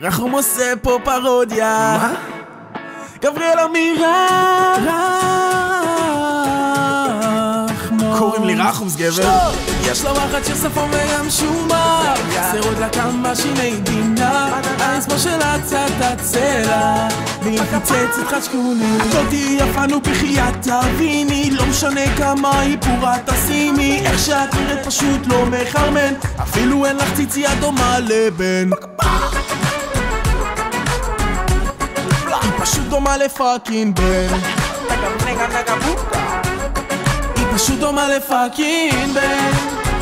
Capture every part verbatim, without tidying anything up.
רחום עושה פה פרודיה. מה? גבריאל אמירה רחמו, קוראים לי רחומס גבר. יש לו מחט של שפון וגם שומה, חסרות לה כמה שיני בינה. האצבע שלה קצת הצלע והיא מפוצצת חשקונים. אחותי יפנו בחייאת תביני, לא משנה כמה איפורה תשימי, איך שאת נראית פשוט לא מחרמן, אפילו אין לך ציצייה דומה לבן. היא פשוט דומה לפאקינג בן. היא פשוט דומה לפאקינג בן.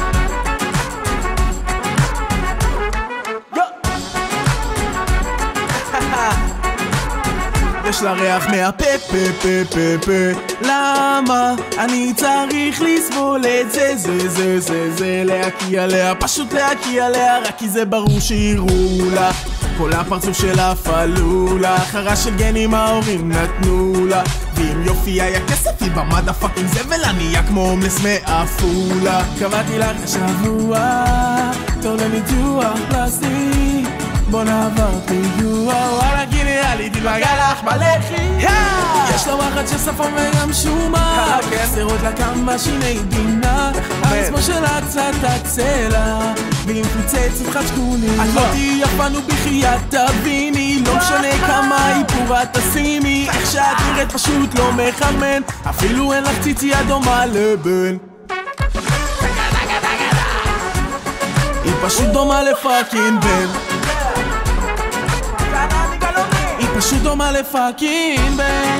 יש לה ריח מהפה פה פה פה פה. למה אני צריך לסבול את זה? זה זה זה זה להקיא עליה, פשוט להקיא עליה, רק כי זה ברור שיראו לה. כל הפרצוף שלה פלולה, חרה של גנים ההורים נתנו לה, ואם יופי היה כסף היא במדה פאקינג זבל ענייה כמו הומלס מעפולה. קבעתי לך השבוע תור לניתוח פלסטי, בוא נעבור פיגוע, וואלה כי נראה לי תתבגע לך בלחי. יש לה מחט של שפון וגם שומה, חסרות לה כמה שיני בינה. האצבע שלה קצת הצלע והיא מפוצצת חשקונים. את לא תהיי יפנו בחייאת תביני, לא משנה כמה איפורה תשימי, איך שאת נראית פשוט לא מחרמן, אפילו אין לך ציצייה דומה לבן. היא פשוט דומה לפאקינג בן. היא פשוט דומה לפאקינג בן.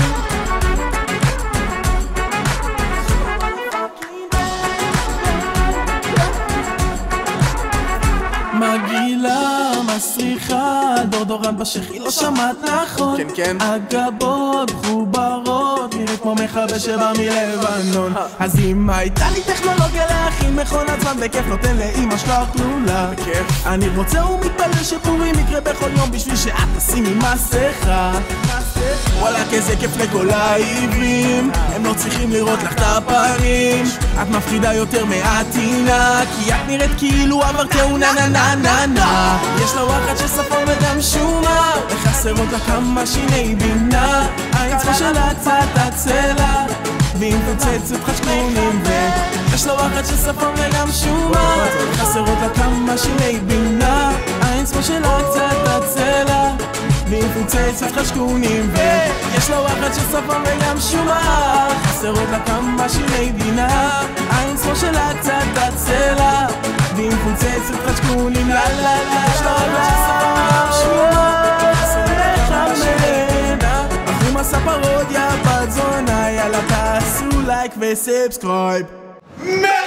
מגעילה, מסריחה, דורדורן בשכי, לא שמעת נכון. כן כן הגבות מחוברות, נראית כמו מכבה שבא מלבנון. אז אם הייתה לי טכנולוגיה להכין מכונת זמן בכיף, נותן לאמא שלך כלולה. בכיף. אני רוצה ומתפלל שפורים יקרה בכל יום בשביל שאת תשימי מסכה. וואלה כזה כיף לכל העברים, הם לא צריכים לראות לך את הפנים. את מפחידה יותר מהטינה, כי את נראית כאילו עבר תאונה נה נה נה נה. יש לה וואחד של שפון וגם שומה, וחסרות לה כמה שיני בינה. האצבע שלה קצת הצלע והיא מפוצצת חשקונים. ויש לה וואחד של שפון וגם שומה, וחסרות לה כמה שיני בינה. האצבע שלה קצת הצלע והיא מפוצצת חשקונים. ויש לה וואחד של שפון וגם שומה, חסרות לה כמה שיני בינה. האצבע שלה קצת הצלע והיא מפוצצת חשקונים. לה לה לה. יש לה וואחד של שפון וגם שומה, חסרות לה כמה שיני בינה. רחום עשה פרודיה בת זונה, יאללה תעשו לייק וסאבסקרייב.